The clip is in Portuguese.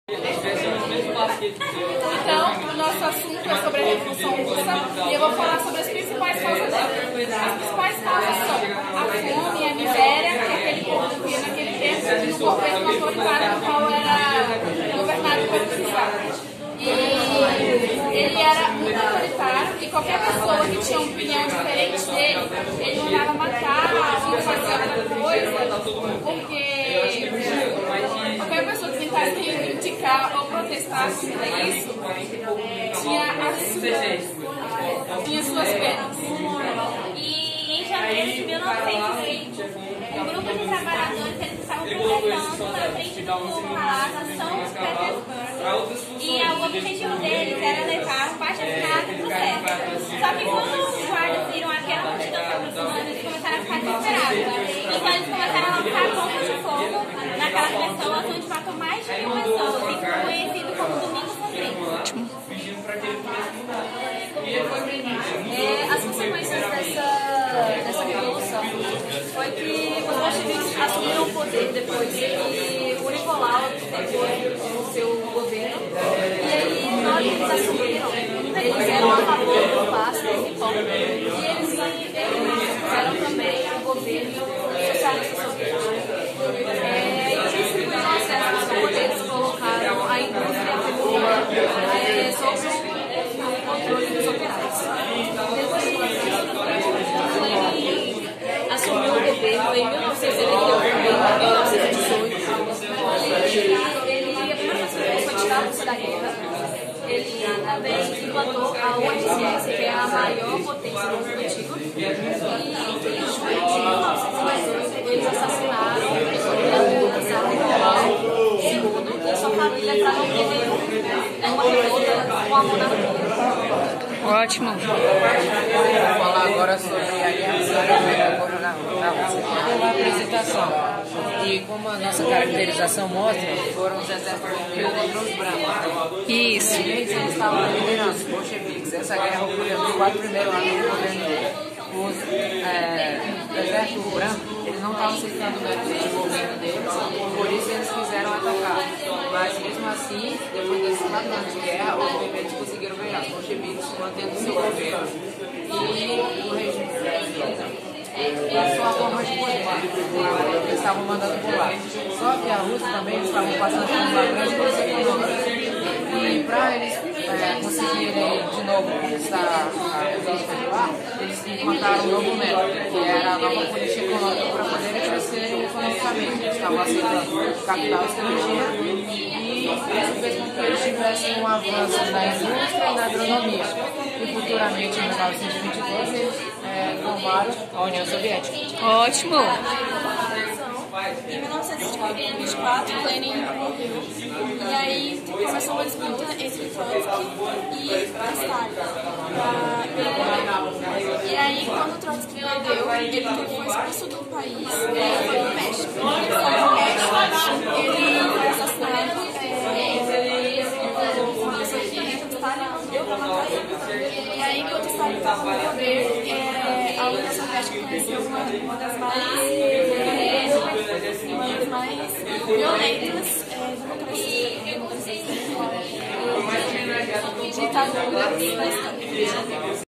Então, o nosso assunto é sobre a Revolução Russa e eu vou falar sobre as principais causas dela. As principais causas são a fome, a miséria, que aquele povo vivia naquele tempo, e o governo autoritário no qual era governado pelo czar. E ele era muito autoritário e qualquer pessoa que tinha uma opinião diferente dele, ele mandava matar ou fazer outra coisa, porque qualquer pessoa que tentasse criticar ou protestar contra isso tinha suas penas. E em janeiro de 1920, um grupo de trabalhadores eles estavam protestando na frente do Palácio São Petersburgo. E o objetivo deles era levar o baixo-assinado para o centro. Só que quando os guardas viram aquela multidão se aproximando, eles começaram a ficar desesperados. Então eles começaram a lançar bombas de fogo naquelas pessoas, onde matou mais de 1.000 pessoas, e foi conhecido como Domingo Sofrido. As consequências dessa revolução foi que os bolcheviques assumiram o poder depois que o Nicolau teve o seu governo, e aí, na hora que eles assumiram, eles eram a favor do passe do Nicolau, e eles fizeram também o governo socialista soviético. Eles distribuíram acesso aos poderes, colocaram a indústria petrolífera sob o controle dos operários. Depois ele assumiu o governo em 1978 e 1918. A primeira coisa que foi tirar a Rússia da guerra. Ele também implantou a URSS, que é a maior potência do mundo antigo. E em junho de 1918 eles assassinaram o czar Nicolau II e sua família para não ter uma revolta com a monarquia. Ótimo. Vou falar agora sobre a guerra uma apresentação. E como a nossa caracterização mostra, foram os exércitos contra os brancos. Isso. Eles estavam liderando os bolcheviques. Essa guerra ocorreu nos 4 primeiros anos do governo dele. Os exércitos brancos, eles não estavam aceitando o método de governo deles, por isso eles quiseram atacar. Mas mesmo assim, depois desses 4 anos de guerra, eles conseguiram ganhar. Os bolcheviques mantendo seu governo e o regime a sua forma de poder. Eles estavam mandando por lá. Só que a Rússia também estavam passando por uma grande crise econômica. E para eles conseguirem de novo conquistar a política de lá, eles implantaram um novo método, que era a nova política econômica para poderem crescer economicamente. Eles estavam aceitando capital estrangeiro e isso fez com que eles tivessem um avanço na indústria e na agronomia. E futuramente, em 1922, eles formaram a União Soviética. Ótimo. Em 1924, Lenin morreu. E aí começou uma disputa entre Trotsky e Stalin. E aí, quando Trotsky perdeu, ele foi expulso do país e foi pro México. No México, ele foi assassinado. Stalin mandou pra matar ele. E aí, enquanto Stalin estava no poder, a União Soviética conheceu uma das mais violentas democracias, ditaduras da história.